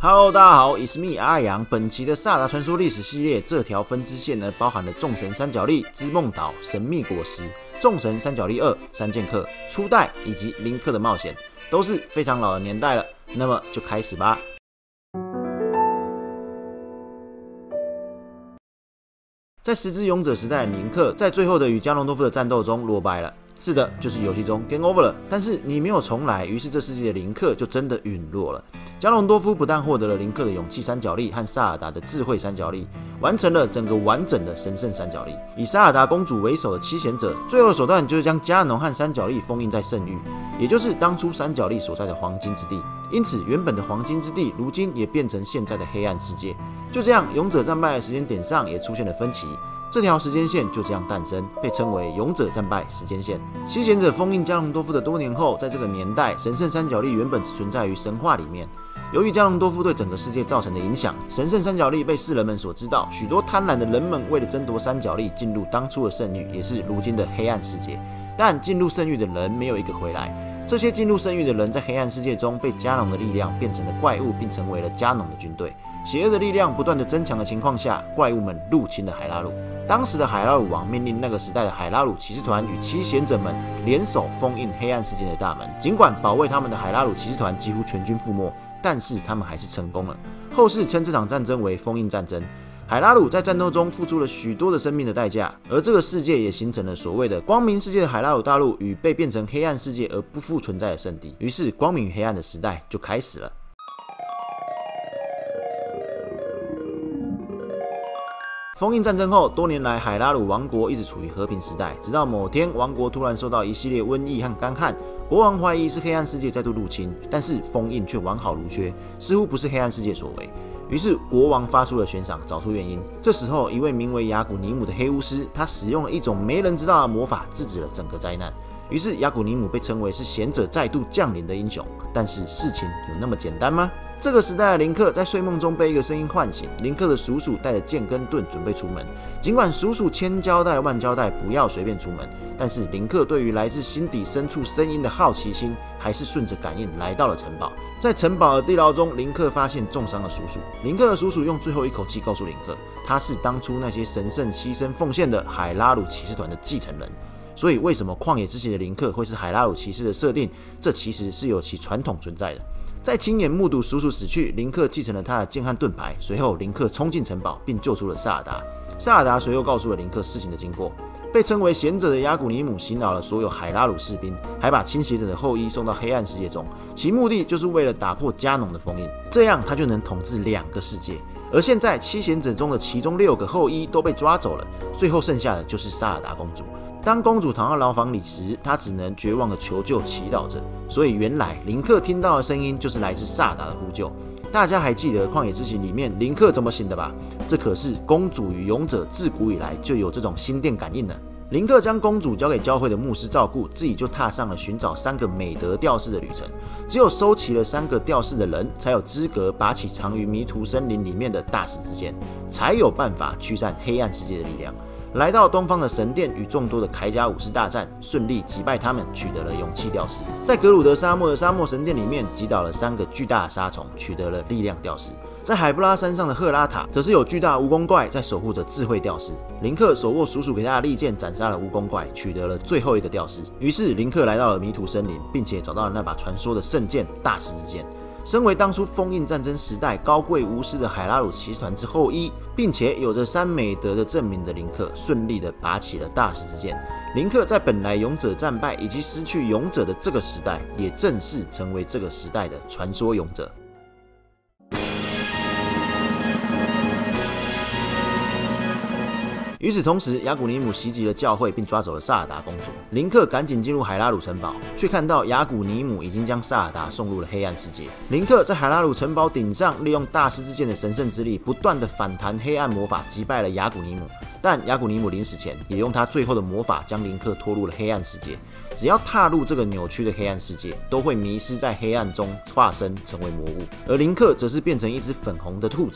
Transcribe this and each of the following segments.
Hello， 大家好，It's me 阿阳。本期的萨达传说历史系列，这条分支线呢，包含了众神三角力、织梦岛、神秘果实、众神三角力2、三剑客、初代以及林克的冒险，都是非常老的年代了。那么就开始吧。在十之勇者时代的林克，在最后的与加隆多夫的战斗中落败了。是的，就是游戏中 Game Over 了。但是你没有重来，于是这世界的林克就真的陨落了。加隆多夫不但获得了林克的勇气三角力和萨尔达的智慧三角力，完成了整个完整的神圣三角力。以萨尔达公主为首的七贤者，最后的手段就是将加农和三角力封印在圣域，也就是当初三角力所在的黄金之地。因此，原本的黄金之地，如今也变成现在的黑暗世界。就这样，勇者战败的时间点上也出现了分歧。这条时间线就这样诞生，被称为勇者战败时间线。七贤者封印加隆多夫的多年后，在这个年代，神圣三角力原本只存在于神话里面。由于加隆多夫对整个世界造成的影响，神圣三角力被世人们所知道。许多贪婪的人们为了争夺三角力，进入当初的圣域，也是如今的黑暗世界。但进入圣域的人没有一个回来。这些进入圣域的人在黑暗世界中被加农的力量变成了怪物，并成为了加农的军队。邪恶的力量不断的增强的情况下，怪物们入侵了海拉鲁。当时的海拉鲁王命令那个时代的海拉鲁骑士团与七贤者们联手封印黑暗世界的大门。尽管保卫他们的海拉鲁骑士团几乎全军覆没，但是他们还是成功了。后世称这场战争为封印战争。海拉鲁在战斗中付出了许多的生命的代价，而这个世界也形成了所谓的光明世界的海拉鲁大陆与被变成黑暗世界而不复存在的圣地。于是，光明与黑暗的时代就开始了。封印战争后，多年来海拉鲁王国一直处于和平时代，直到某天，王国突然受到一系列瘟疫和干旱。国王怀疑是黑暗世界再度入侵，但是封印却完好如缺，似乎不是黑暗世界所为。于是国王发出了悬赏，找出原因。这时候，一位名为雅古尼姆的黑巫师，他使用了一种没人知道的魔法，制止了整个灾难。于是雅古尼姆被称为是贤者再度降临的英雄。但是事情有那么简单吗？这个时代的林克在睡梦中被一个声音唤醒，林克的叔叔带着剑跟盾准备出门。尽管叔叔千交代万交代不要随便出门，但是林克对于来自心底深处声音的好奇心，还是顺着感应来到了城堡。在城堡的地牢中，林克发现重伤的叔叔。林克的叔叔用最后一口气告诉林克，他是当初那些神圣牺牲奉献的海拉鲁骑士团的继承人。所以为什么旷野之息的林克会是海拉鲁骑士的设定，这其实是有其传统存在的。在亲眼目睹叔叔死去，林克继承了他的剑和盾牌。随后，林克冲进城堡，并救出了萨尔达。萨尔达随后告诉了林克事情的经过。被称为贤者的雅古尼姆洗脑了所有海拉鲁士兵，还把侵袭者的后裔送到黑暗世界中，其目的就是为了打破加农的封印，这样他就能统治2个世界。而现在，七贤者中的其中6个后裔都被抓走了，最后剩下的就是萨尔达公主。当公主躺到牢房里时，她只能绝望的求救，祈祷着。所以原来林克听到的声音就是来自萨尔达的呼救。大家还记得《旷野之息》里面林克怎么醒的吧？这可是公主与勇者自古以来就有这种心电感应呢。林克将公主交给教会的牧师照顾，自己就踏上了寻找3个美德吊饰的旅程。只有收齐了3个吊饰的人，才有资格拔起藏于迷途森林里面的大石之剑，才有办法驱散黑暗世界的力量。来到东方的神殿，与众多的铠甲武士大战，顺利击败他们，取得了勇气吊饰。在格鲁德沙漠的沙漠神殿里面，击倒了3个巨大的沙虫，取得了力量吊饰。在海布拉山上的赫拉塔，则是有巨大蜈蚣怪在守护着智慧吊饰。林克手握叔叔给他的利剑，斩杀了蜈蚣怪，取得了最后一个吊饰。于是林克来到了迷途森林，并且找到了那把传说的圣剑大石之剑。身为当初封印战争时代高贵无私的海拉鲁骑士团之后裔，并且有着3美德的证明的林克，顺利的拔起了大石之剑。林克在本来勇者战败以及失去勇者的这个时代，也正式成为这个时代的传说勇者。与此同时，雅古尼姆袭击了教会，并抓走了萨尔达公主。林克赶紧进入海拉鲁城堡，却看到雅古尼姆已经将萨尔达送入了黑暗世界。林克在海拉鲁城堡顶上，利用大师之剑的神圣之力，不断的反弹黑暗魔法，击败了雅古尼姆。但雅古尼姆临死前，也用他最后的魔法将林克拖入了黑暗世界。只要踏入这个扭曲的黑暗世界，都会迷失在黑暗中，化身成为魔物。而林克则是变成一只粉红的兔子。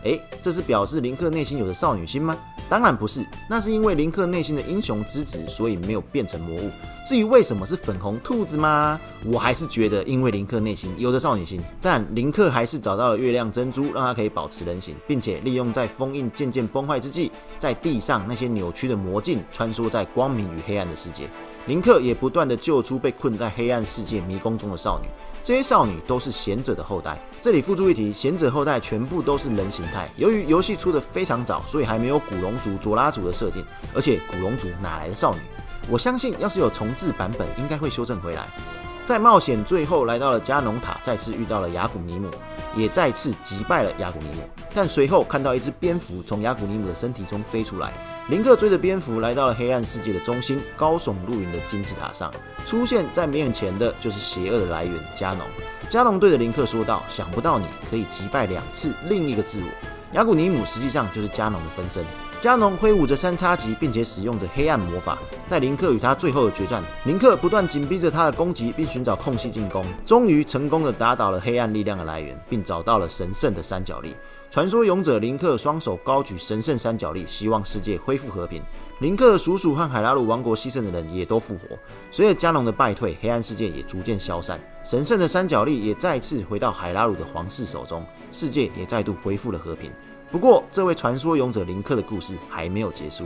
这是表示林克内心有着少女心吗？当然不是，那是因为林克内心的英雄之子，所以没有变成魔物。至于为什么是粉红兔子吗？我还是觉得因为林克内心有着少女心，但林克还是找到了月亮珍珠，让他可以保持人形，并且利用在封印渐渐崩坏之际，在地上那些扭曲的魔镜穿梭在光明与黑暗的世界。林克也不断的救出被困在黑暗世界迷宫中的少女，这些少女都是贤者的后代。这里附注一提，贤者后代全部都是人形态。由于游戏出的非常早，所以还没有古龙族、佐拉族的设定，而且古龙族哪来的少女？我相信要是有重置版本，应该会修正回来。在冒险最后来到了加农塔，再次遇到了雅古尼姆，也再次击败了雅古尼姆。但随后看到一只蝙蝠从雅古尼姆的身体中飞出来，林克追着蝙蝠来到了黑暗世界的中心，高耸入云的金字塔上。出现在面前的就是邪恶的来源加农。加农对着林克说道：“想不到你可以击败2次另一个自我。”雅古尼姆实际上就是加农的分身。加农挥舞着3叉戟，并且使用着黑暗魔法。在林克与他最后的决战，林克不断紧逼着他的攻击，并寻找空隙进攻，终于成功的打倒了黑暗力量的来源，并找到了神圣的三角力。传说勇者林克双手高举神圣三角力，希望世界恢复和平。林克的叔叔和海拉鲁王国牺牲的人也都复活。随着加农的败退，黑暗世界也逐渐消散，神圣的三角力也再次回到海拉鲁的皇室手中，世界也再度恢复了和平。不过，这位传说勇者林克的故事还没有结束。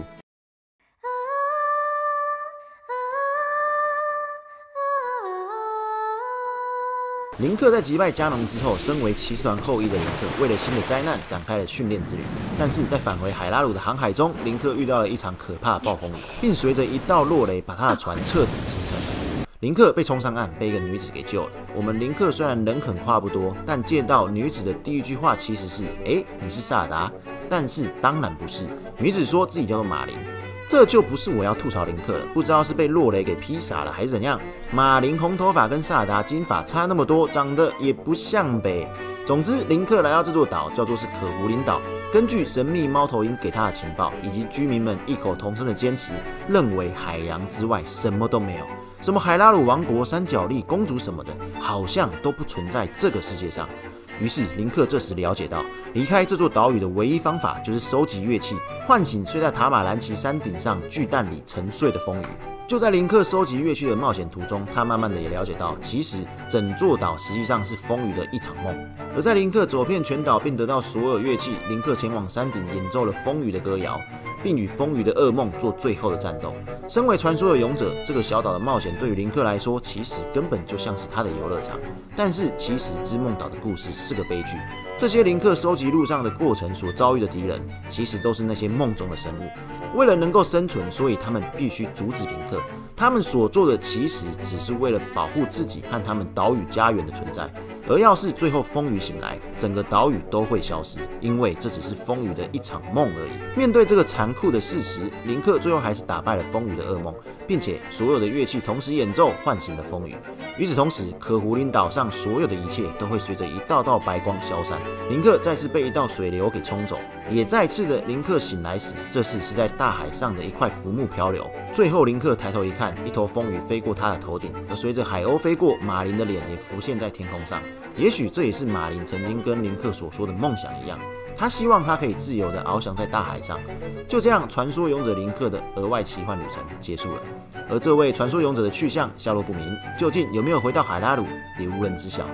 林克在击败加农之后，身为骑士团后裔的林克，为了新的灾难展开了训练之旅。但是在返回海拉鲁的航海中，林克遇到了一场可怕的暴风雨，并随着一道落雷把他的船彻底击沉。林克被冲上岸，被一个女子给救了。我们林克虽然人狠话不多，但见到女子的第一句话其实是：“你是萨尔达？”但是当然不是，女子说自己叫做马林。这就不是我要吐槽林克了，不知道是被落雷给劈傻了还是怎样。马林红头发跟萨尔达金发差那么多，长得也不像呗。总之，林克来到这座岛叫做是可胡林岛。根据神秘猫头鹰给他的情报，以及居民们异口同声的坚持，认为海洋之外什么都没有。什么海拉鲁王国、三角力、公主什么的，好像都不存在这个世界上。于是林克这时了解到，离开这座岛屿的唯一方法就是收集乐器，唤醒睡在塔马兰奇山顶上巨蛋里沉睡的风雨。就在林克收集乐器的冒险途中，他慢慢的也了解到，其实整座岛实际上是风雨的一场梦。而在林克走遍全岛并得到所有乐器，林克前往山顶演奏了风雨的歌谣，并与风雨的噩梦做最后的战斗。身为传说的勇者，这个小岛的冒险对于林克来说，其实根本就像是他的游乐场。但是其实织梦岛的故事是个悲剧，这些林克收集路上的过程所遭遇的敌人，其实都是那些梦中的生物。为了能够生存，所以他们必须阻止林克。他们所做的其实只是为了保护自己和他们岛屿家园的存在。而要是最后风雨醒来，整个岛屿都会消失，因为这只是风雨的一场梦而已。面对这个残酷的事实，林克最后还是打败了风雨的噩梦，并且所有的乐器同时演奏，唤醒了风雨。与此同时，可胡林岛上所有的一切都会随着一道道白光消散。林克再次被一道水流给冲走，也再次的林克醒来时，这次是在大海上的一块浮木漂流。最后林克抬头一看，一头风雨飞过他的头顶，而随着海鸥飞过，马林的脸也浮现在天空上。也许这也是马林曾经跟林克所说的梦想一样，他希望他可以自由地翱翔在大海上。就这样，传说勇者林克的额外奇幻旅程结束了。而这位传说勇者的去向下落不明，究竟有没有回到海拉鲁，也无人知晓。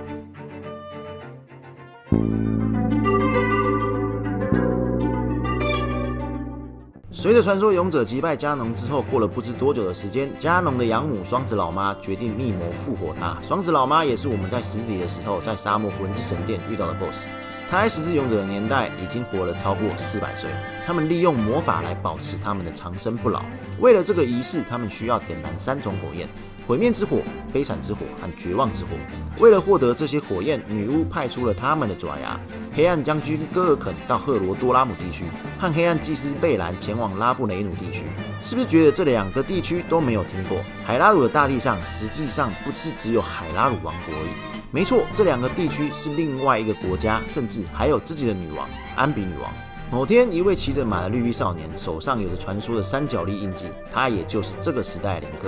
随着传说勇者击败加农之后，过了不知多久的时间，加农的养母双子老妈决定密谋复活他。双子老妈也是我们在石子里的时候，在沙漠魂之神殿遇到的 BOSS。他在十字勇者的年代已经活了超过400岁，他们利用魔法来保持他们的长生不老。为了这个仪式，他们需要点燃3种火焰：毁灭之火、悲惨之火和绝望之火。为了获得这些火焰，女巫派出了他们的爪牙黑暗将军戈尔肯到赫罗多拉姆地区，和黑暗祭司贝兰前往拉布雷努地区。是不是觉得这2个地区都没有听过？海拉鲁的大地上实际上不是只有海拉鲁王国而已。没错，这2个地区是另外一个国家，甚至还有自己的女王安比女王。某天，一位骑着马的绿衣少年手上有着传说的三角力印记，他也就是这个时代的林克。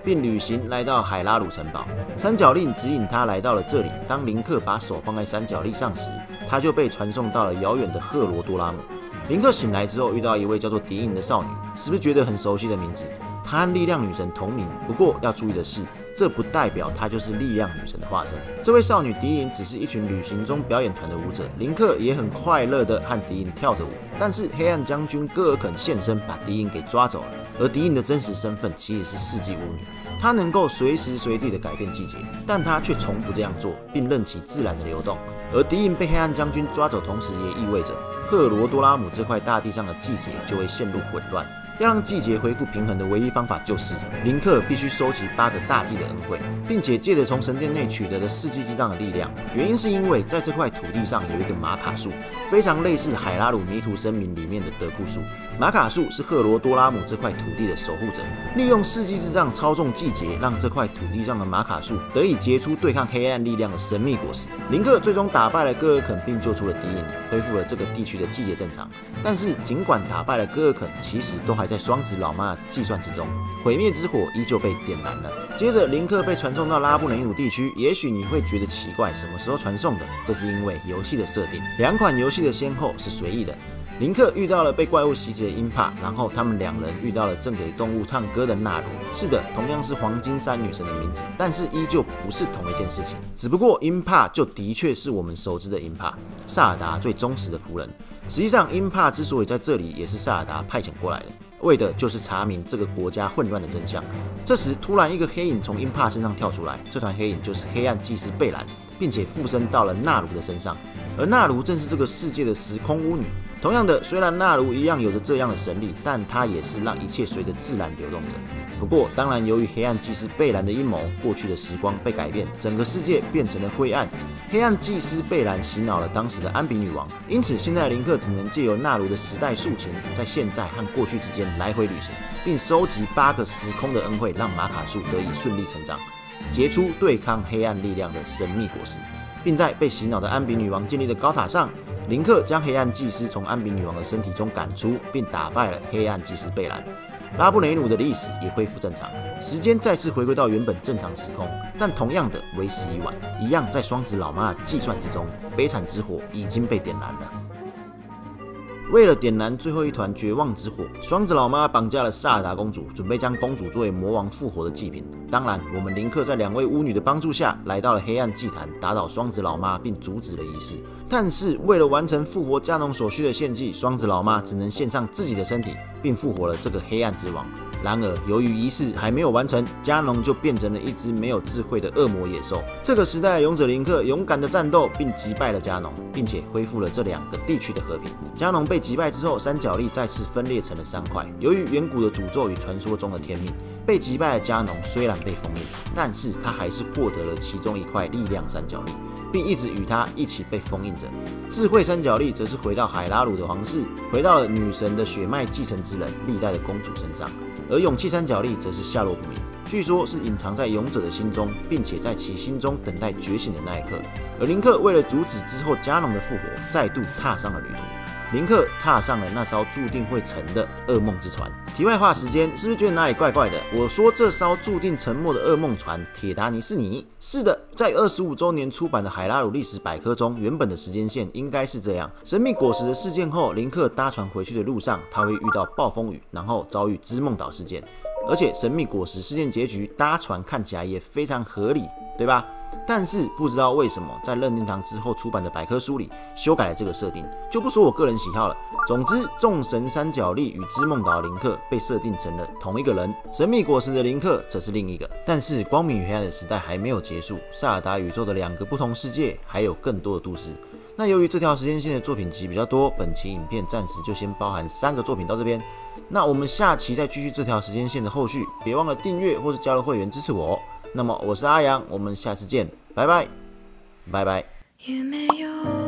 并旅行来到海拉鲁城堡。三角令指引他来到了这里。当林克把手放在三角令上时，他就被传送到了遥远的赫罗多拉姆。林克醒来之后，遇到一位叫做迪因的少女，是不是觉得很熟悉的名字？她和力量女神同名，不过要注意的是，这不代表她就是力量女神的化身。这位少女迪因只是一群旅行中表演团的舞者，林克也很快乐的和迪因跳着舞。但是黑暗将军戈尔肯现身，把迪因给抓走了。而迪因的真实身份其实是世纪巫女，她能够随时随地的改变季节，但她却从不这样做，并任其自然的流动。而迪因被黑暗将军抓走，同时也意味着赫罗多拉姆这块大地上的季节就会陷入混乱。要让季节恢复平衡的唯一方法就是林克必须收集8个大地的恩惠，并且借着从神殿内取得的世纪之杖的力量。原因是因为在这块土地上有一个玛卡树，非常类似海拉鲁迷途声明里面的德库树。玛卡树是赫罗多拉姆这块土地的守护者，利用世纪之杖操纵季节，让这块土地上的玛卡树得以结出对抗黑暗力量的神秘果实。林克最终打败了戈尔肯，并救出了敌人，恢复了这个地区的季节正常。但是尽管打败了戈尔肯，其实都还在双子老妈的计算之中，毁灭之火依旧被点燃了。接着林克被传送到拉布雷努地区，也许你会觉得奇怪，什么时候传送的？这是因为游戏的设定，2款游戏的先后是随意的。林克遇到了被怪物袭击的英帕，然后他们2人遇到了正给动物唱歌的纳鲁。是的，同样是黄金山女神的名字，但是依旧不是同一件事情。只不过英帕就的确是我们熟知的英帕，萨尔达最忠实的仆人。实际上，英帕之所以在这里，也是萨尔达派遣过来的，为的就是查明这个国家混乱的真相。这时，突然一个黑影从英帕身上跳出来，这团黑影就是黑暗祭司贝兰，并且附身到了纳卢的身上。而纳卢正是这个世界的时空巫女。同样的，虽然纳卢一样有着这样的神力，但她也是让一切随着自然流动着。不过，当然，由于黑暗祭司贝兰的阴谋，过去的时光被改变，整个世界变成了灰暗。黑暗祭司贝兰洗脑了当时的安比女王，因此现在林克只能借由纳卢的时代竖琴，在现在和过去之间来回旅行，并收集8个时空的恩惠，让玛卡树得以顺利成长，结出对抗黑暗力量的神秘果实。并在被洗脑的安比女王建立的高塔上，林克将黑暗祭司从安比女王的身体中赶出，并打败了黑暗祭司贝兰。拉布雷努的历史也恢复正常，时间再次回归到原本正常时空，但同样的为时已晚，一样在双子老妈的计算之中，悲惨之火已经被点燃了。为了点燃最后一团绝望之火，双子老妈绑架了萨尔达公主，准备将公主作为魔王复活的祭品。当然，我们林克在2位巫女的帮助下，来到了黑暗祭坛，打倒双子老妈，并阻止了仪式。但是，为了完成复活加农所需的献祭，双子老妈只能献上自己的身体，并复活了这个黑暗之王。然而，由于仪式还没有完成，加农就变成了一只没有智慧的恶魔野兽。这个时代的勇者林克勇敢的战斗，并击败了加农，并且恢复了这2个地区的和平。加农被击败之后，三角力再次分裂成了3块。由于远古的诅咒与传说中的天命，被击败的加农虽然被封印，但是他还是获得了其中一块力量三角力，并一直与他一起被封印着。智慧三角力则是回到海拉鲁的皇室，回到了女神的血脉继承之人历代的公主身上。而勇气三角力则是下落不明，据说是隐藏在勇者的心中，并且在其心中等待觉醒的那一刻。而林克为了阻止之后加农的复活，再度踏上了旅途。林克踏上了那艘注定会沉的噩梦之船。题外话时间，是不是觉得哪里怪怪的？我说这艘注定沉没的噩梦船，铁达尼是你？是的，在25周年出版的海拉鲁历史百科中，原本的时间线应该是这样：神秘果实的事件后，林克搭船回去的路上，他会遇到暴风雨，然后遭遇织梦岛事件。而且神秘果实事件结局，搭船看起来也非常合理，对吧？但是不知道为什么，在任天堂之后出版的百科书里修改了这个设定，就不说我个人喜好了。总之，众神三角力与织梦岛的林克被设定成了同一个人，神秘果实的林克则是另一个。但是光明与黑暗的时代还没有结束，萨尔达宇宙的2个不同世界还有更多的都市。那由于这条时间线的作品集比较多，本期影片暂时就先包含3个作品到这边。那我们下期再继续这条时间线的后续，别忘了订阅或是加入会员支持我哦。那么我是阿阳，我们下次见，拜拜，拜拜。